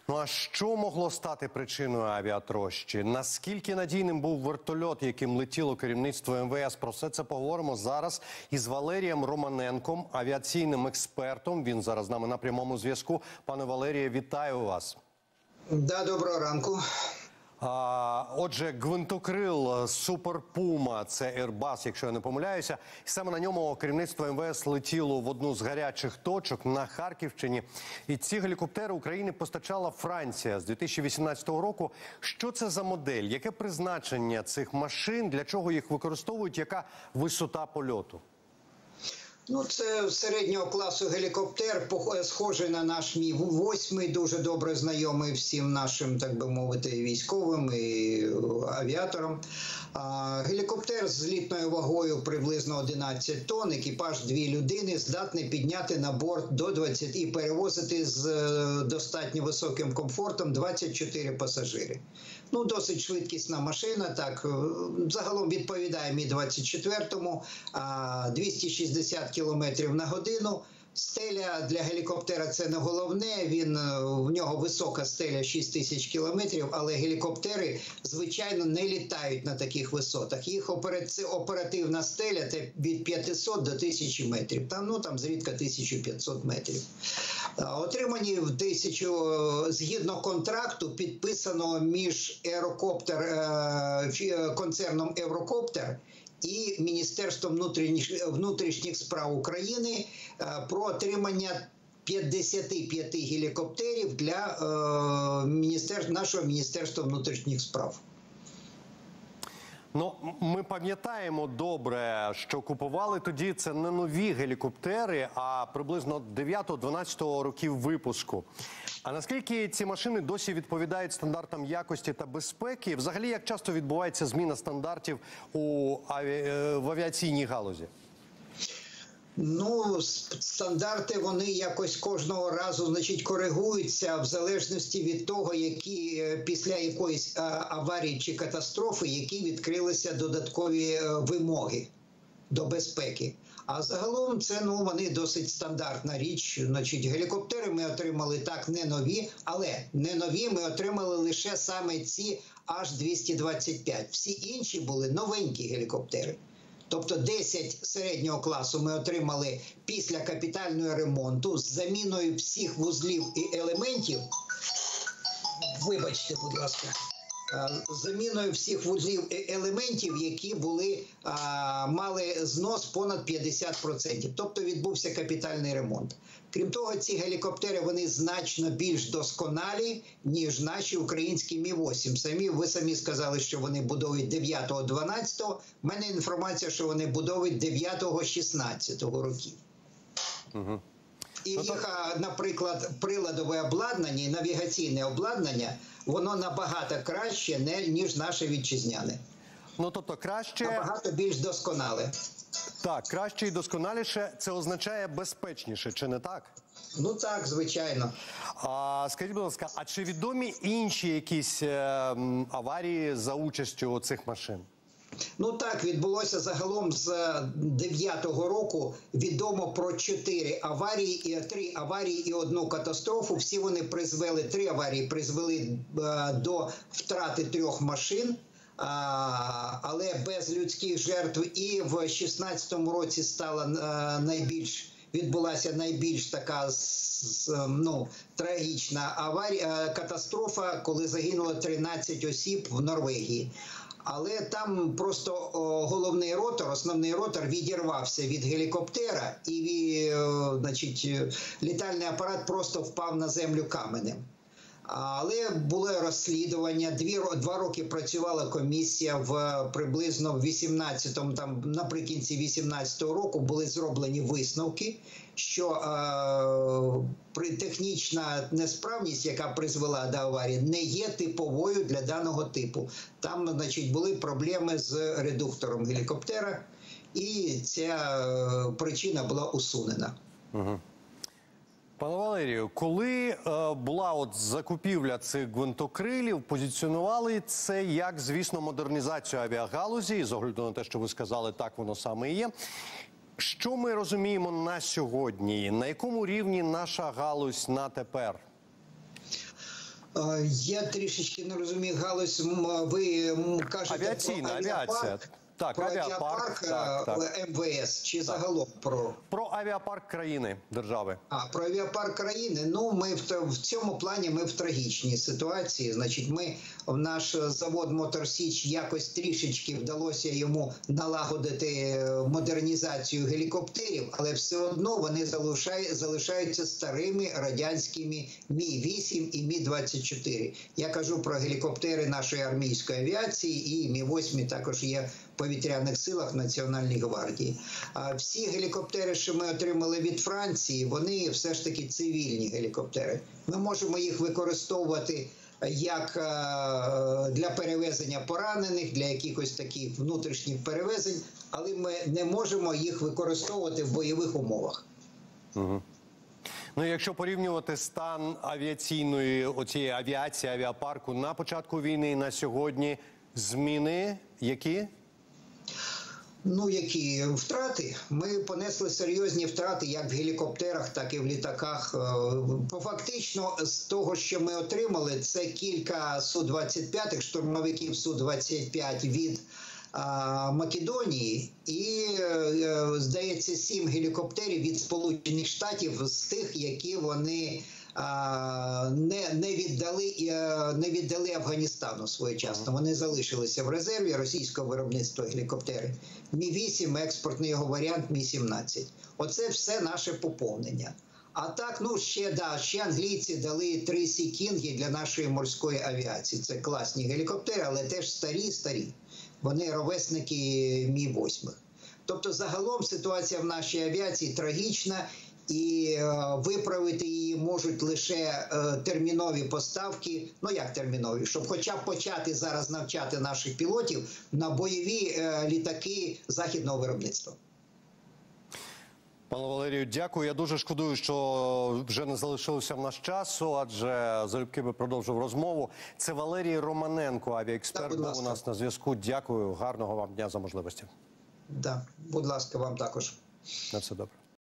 Ну а що могло стати причиною авіатрощі? Наскільки надійним був вертольот, яким летіло керівництво МВС? Про все це поговоримо зараз із Валерієм Романенком, авіаційним експертом. Він зараз з нами на прямому зв'язку. Пане Валеріє, вітаю вас. Да, доброго ранку. Отже, гвинтокрил Супер Пума – це Airbus, якщо я не помиляюся. І саме на ньому керівництво МВС летіло в одну з гарячих точок на Харківщині. І ці гелікоптери України постачала Франція з 2018 року. Що це за модель? Яке призначення цих машин? Для чого їх використовують? Яка висота польоту? Ну, це середнього класу гелікоптер, схожий на наш Мі-8, дуже добре знайомий всім нашим, так би мовити, військовим і авіаторам. Гелікоптер з літною вагою приблизно 11 тонн, екіпаж 2 людини, здатний підняти на борт до 20 і перевозити з достатньо високим комфортом 24 пасажири. Ну, досить швидкісна машина, так, загалом відповідає Мі-24, 260 км на годину. Стеля для гелікоптера – це не головне, в нього висока стеля 6000 кілометрів, але гелікоптери, звичайно, не літають на таких висотах. Їх оперативна стеля – це від 500 до 1000 метрів, там зрідка 1500 метрів. Отримані згідно контракту, підписаного між концерном «Еврокоптер» і Міністерством внутрішніх справ України про отримання 55 гелікоптерів для нашого Міністерства внутрішніх справ. Ну, ми пам'ятаємо добре, що купували тоді це не нові гелікоптери, а приблизно 9-12 років випуску. А наскільки ці машини досі відповідають стандартам якості та безпеки? Взагалі, як часто відбувається зміна стандартів в авіаційній галузі? Ну, стандарти, вони якось кожного разу, значить, коригуються в залежності від того, після якоїсь аварії чи катастрофи, які відкрилися додаткові вимоги до безпеки. А загалом це, вони досить стандартна річ. Значить, гелікоптери ми отримали так не нові, але не нові ми отримали лише саме ці H-225. Всі інші були новенькі гелікоптери. Тобто 10 середнього класу ми отримали після капітального ремонту з заміною всіх вузлів і елементів. Вибачте, будь ласка. З заміною всіх вузлів і елементів, які мали знос понад 50%. Тобто відбувся капітальний ремонт. Крім того, ці гелікоптери, вони значно більш досконалі, ніж наші українські Мі-8. Ви самі сказали, що вони будують 9-12. У мене інформація, що вони будують 9-16 років. Угу. І їх, наприклад, приладове обладнання і навігаційне обладнання, воно набагато краще, ніж наше вітчизняне. Ну, тобто краще... Набагато більш досконале. Так, краще і досконаліше – це означає безпечніше, чи не так? Ну так, звичайно. Скажіть, будь ласка, а чи відомі інші якісь аварії за участю цих машин? Ну так, відбулося загалом з 9-го року відомо про 3 аварії і 1 катастрофу. Всі вони 3 аварії призвели до втрати 3 машин. Але без людських жертв. І в 16-му році відбулася найбільш така трагічна катастрофа, коли загинуло 13 осіб в Норвегії. Але там просто основний ротор відірвався від гелікоптера і, значить, літальний апарат просто впав на землю каменем. Але було розслідування, 2 роки працювала комісія, приблизно в 18-му, наприкінці 18-го року були зроблені висновки, що технічна несправність, яка призвела до аварії, не є типовою для даного типу. Там, значить, були проблеми з редуктором гелікоптера, і ця причина була усунена. Угу. Пане Валерію, коли була закупівля цих гвинтокрилів, позиціонували це як, звісно, модернізацію авіагалузі, і з огляду на те, що ви сказали, так воно саме і є. Що ми розуміємо на сьогодні? На якому рівні наша галузь на тепер? Я трішечки не розумію галузь. Ви кажете Авіаційна, про авіація. авіапарк? Так, Про авіапарк, МВС чи загалом про... Про авіапарк країни, держави. Про авіапарк країни. Ну, ми в цьому плані ми в трагічній ситуації. Значить, наш завод «Мотор Січ» якось трішечки вдалося йому налагодити модернізацію гелікоптерів, але все одно вони залишаються старими радянськими Мі-8 і Мі-24. Я кажу про гелікоптери нашої армійської авіації, і Мі-8 також є в повітряних силах Національної гвардії. А всі гелікоптери, що ми отримали від Франції, вони все ж таки цивільні гелікоптери. Ми можемо їх використовувати як для перевезення поранених, для якихось таких внутрішніх перевезень, але ми не можемо їх використовувати в бойових умовах. Угу. Ну, якщо порівнювати стан авіаційної, оцієї авіації, авіапарку на початку війни і на сьогодні, зміни які? Ну, які втрати? Ми понесли серйозні втрати як в гелікоптерах, так і в літаках. Фактично, з того, що ми отримали, це кілька Су-25, штурмовиків Су-25 від Македонії і, здається, 7 гелікоптерів від Сполучених Штатів з тих, які вони не віддали Афганістану своєчасно. Вони залишилися в резерві російського виробництва гелікоптери. Мі-8, експортний його варіант Мі-17. Оце все наше поповнення. А так, ну, ще англійці дали 3 Сі-Кінги для нашої морської авіації. Це класні гелікоптери, але теж старі. Вони ровесники Мі-8. Тобто, загалом ситуація в нашій авіації трагічна, і виправити її можуть лише термінові поставки. Ну, як термінові? Щоб хоча б почати зараз навчати наших пілотів на бойові літаки західного виробництва. Пане Валерію, дякую. Я дуже шкодую, що вже не залишилося в нас часу, адже залюбки би продовжив розмову. Це Валерій Романенко, авіаексперт, був у нас на зв'язку. Дякую. Гарного вам дня за можливості. Так, будь ласка, вам також. На все добре.